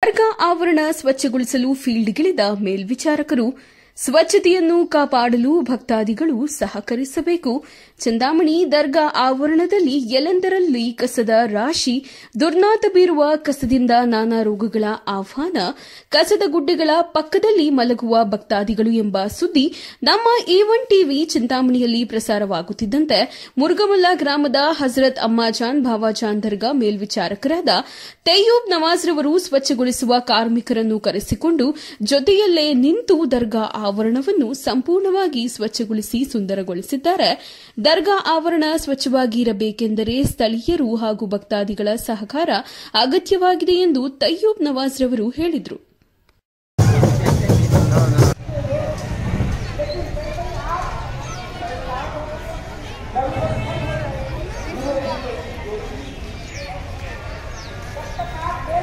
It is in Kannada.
ದರ್ಗಾ ಆವರಣ ಸ್ವಚ್ಛಗೊಳಿಸಲು ಫೀಲ್ಡ್ಗಿಳಿದ ಮೇಲ್ವಿಚಾರಕರು ಸ್ವಚ್ಛತೆಯನ್ನು ಕಾಪಾಡಲು ಭಕ್ತಾದಿಗಳು ಸಹಕರಿಸಬೇಕು. ಚಿಂತಾಮಣಿ ದರ್ಗಾ ಆವರಣದಲ್ಲಿ ಎಲ್ಲೆಂದರಲ್ಲಿ ಕಸದ ರಾಶಿ, ದುರ್ನಾತ ಬೀರುವ ಕಸದಿಂದ ನಾನಾ ರೋಗಗಳ ಆಹ್ವಾನ, ಕಸದ ಗುಡ್ಡೆಗಳ ಪಕ್ಕದಲ್ಲಿ ಮಲಗುವ ಭಕ್ತಾದಿಗಳು ಎಂಬ ಸುದ್ದಿ ನಮ್ಮ A1 ಟಿವಿ ಚಿಂತಾಮಣಿಯಲ್ಲಿ ಪ್ರಸಾರವಾಗುತ್ತಿದ್ದಂತೆ ಮುರುಗಮಲ್ಲ ಗ್ರಾಮದ ಹಜರತ್ ಅಮ್ಮಾಜಾನ್ ಭಾವಾಜಾನ್ ದರ್ಗಾ ಮೇಲ್ವಿಚಾರಕರಾದ ತಯ್ಯೂಬ್ ನವಾಜ್ ರವರು ಸ್ವಚ್ಛಗೊಳಿಸುವ ಕಾರ್ಮಿಕರನ್ನು ಕರೆಸಿಕೊಂಡು ಜೊತೆಯಲ್ಲೇ ನಿಂತು ದರ್ಗಾ ಆವರಣವನ್ನು ಸಂಪೂರ್ಣವಾಗಿ ಸ್ವಚ್ಛಗೊಳಿಸಿ ಸುಂದರಗೊಳಿಸಿದ್ದಾರೆ. ದರ್ಗಾ ಆವರಣ ಸ್ವಚ್ಛವಾಗಿ ಇರಬೇಕೆಂದರೆ ಸ್ಥಳೀಯರು ಹಾಗೂ ಭಕ್ತಾದಿಗಳ ಸಹಕಾರ ಅಗತ್ಯವಾಗಿದೆ ಎಂದು ತಯ್ಯೂಬ್ ನವಾಜ್ ರವರು ಹೇಳಿದರು.